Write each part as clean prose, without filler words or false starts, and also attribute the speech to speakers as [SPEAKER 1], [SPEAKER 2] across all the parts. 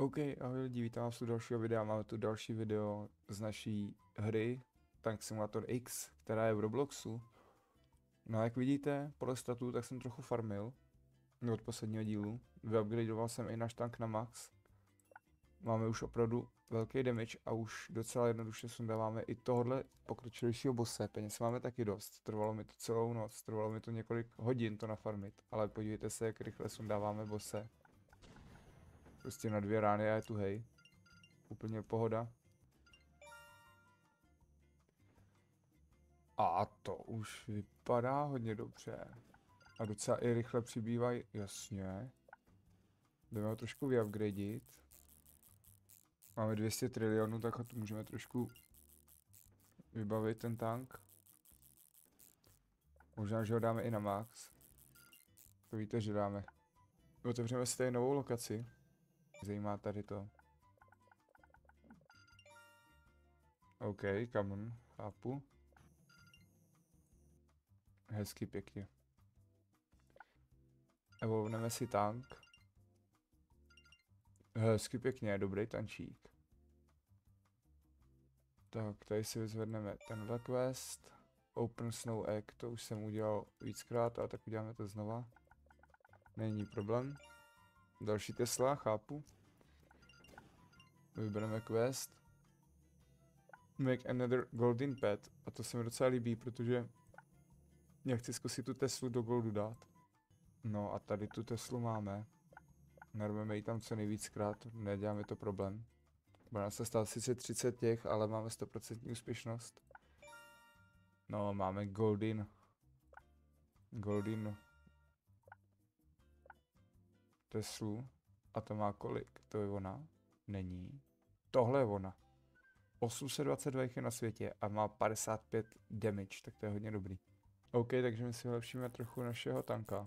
[SPEAKER 1] OK, ahoj lidi, vítám vás u dalšího videa. Máme tu další video z naší hry Tank Simulator X, která je v Robloxu. No a jak vidíte, podle statů, tak jsem trochu farmil od posledního dílu. Vyupgradeoval jsem i náš tank na max. Máme už opravdu velký damage a už docela jednoduše sundáváme i tohle pokročilejšího bosse. Peněz máme taky dost, trvalo mi to celou noc, trvalo mi to několik hodin to nafarmit. Ale podívejte se, jak rychle sundáváme bosse. Prostě na 2 rány a je tu hej. Úplně pohoda. A to už vypadá hodně dobře. A docela i rychle přibývají, jasně. Jdeme ho trošku vyupgradit. Máme 200 trilionů, tak ho můžeme trošku vybavit ten tank. Možná, že ho dáme i na max. To víte, že dáme. Otevřeme si tady novou lokaci. Zajímá tady to. OK, come on, chápu. Hezky, pěkně. Evolvneme si tank. Hezky pěkně, dobrý tančík. Tak, tady si vyzvedneme tenhle quest. Open Snow Egg, to už jsem udělal víckrát, ale tak uděláme to znova. Není problém. Další Tesla, chápu. Vybereme quest. Make another golden pet. A to se mi docela líbí, protože já chci zkusit tu Teslu do goldu dát. No a tady tu Teslu máme. Narveme ji tam co nejvíckrát, neděláme to problém. Bude nás se stát sice 30 těch, ale máme 100% úspěšnost. No, máme Golden Teslu. A to má kolik? To je ona? Není. Tohle je ona. 822 je na světě a má 55 damage, tak to je hodně dobrý. OK, takže my si vylepšíme trochu našeho tanka.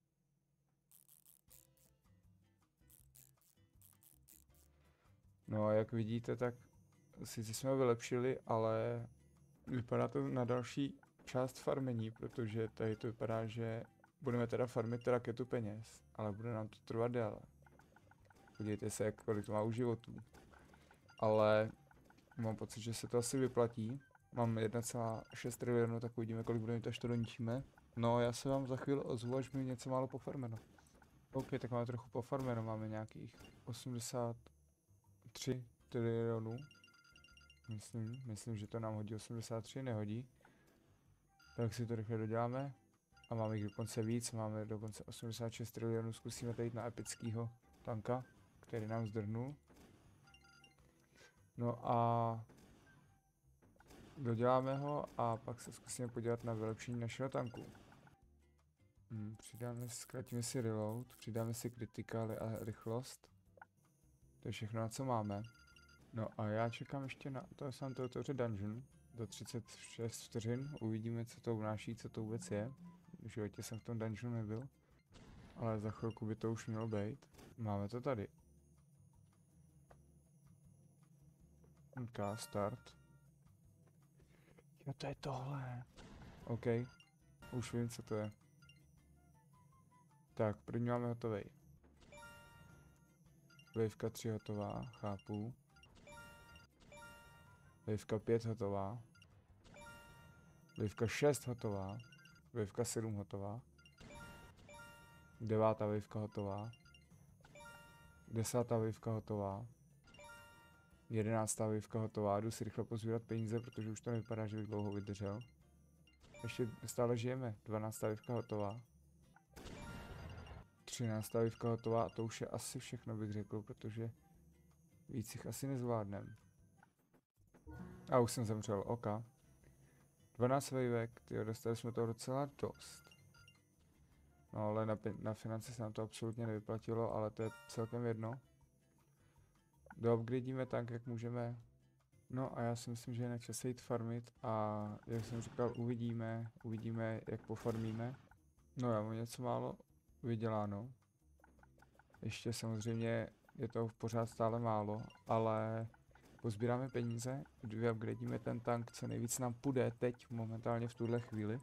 [SPEAKER 1] No a jak vidíte, tak sice jsme ho vylepšili, ale vypadá to na další část farmení, protože tady to vypadá, že budeme teda farmit raketu peněz, ale bude nám to trvat déle. Podívejte se, kolik to má už životů. Ale mám pocit, že se to asi vyplatí. Mám 1,6 trilionů, tak uvidíme, kolik budeme mít, až to doničíme. No, já se vám za chvíli ozvu, až mi něco málo pofarmeno. OK, tak máme trochu pofarmeno, máme nějakých 83 trilionů. Myslím, že to nám hodí 83, nehodí. Tak si to rychle doděláme. A máme jich dokonce víc, máme dokonce 86 trilionů, zkusíme tady jít na epickýho tanka, který nám zdrhnul. No a doděláme ho a pak se zkusíme podívat na vylepšení našeho tanku. Zkrátíme si reload, přidáme si critical a rychlost. To je všechno, na co máme. No a já čekám ještě na to, že se nám to otevře dungeon. Do 36 vteřin uvidíme, co to unáší, co to vůbec je. V životě jsem v tom dungeonu nebyl. Ale za chvilku by to už mělo být. Máme to tady. OK, start. Jo, to je tohle. OK. Už vím, co to je. Tak, první máme hotovej. Waveka 3 hotová, chápu. Waveka 5 hotová. Waveka 6 hotová. Waveka 7 hotová. 9. waveka hotová. 10. waveka hotová. 11. waveka hotová. Jdu si rychle pozbírat peníze, protože už to nevypadá, že bych dlouho vydržel. Ještě stále žijeme. 12. waveka hotová. 13. waveka hotová. A to už je asi všechno, bych řekl, protože víc jich asi nezvládnem. A už jsem zemřel, OK. 12 wavek, tyjo, dostali jsme toho docela dost. No ale na finance se nám to absolutně nevyplatilo, ale to je celkem jedno. Doupgradíme tank, jak můžeme. No a já si myslím, že je na čase jít farmit a jak jsem říkal, uvidíme, jak pofarmíme. No já mám něco málo vyděláno. Ještě samozřejmě je to pořád stále málo, ale pozbíráme peníze, vyupgradíme ten tank, co nejvíc nám půjde teď, momentálně v tuhle chvíli.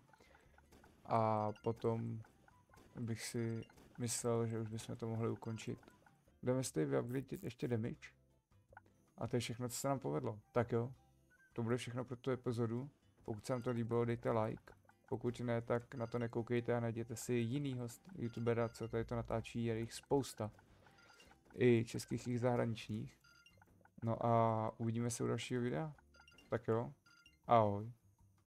[SPEAKER 1] A potom bych si myslel, že už bychom to mohli ukončit. jdeme si tady vyupgradit ještě damage. A to je všechno, co se nám povedlo. Tak jo, to bude všechno pro tu epizodu. Pokud se vám to líbilo, dejte like. Pokud ne, tak na to nekoukejte a najděte si jinýho youtubera, co tady to natáčí, je jich spousta. I českých, i zahraničních. No a uvidíme se u dalšího videa. Tak jo, ahoj.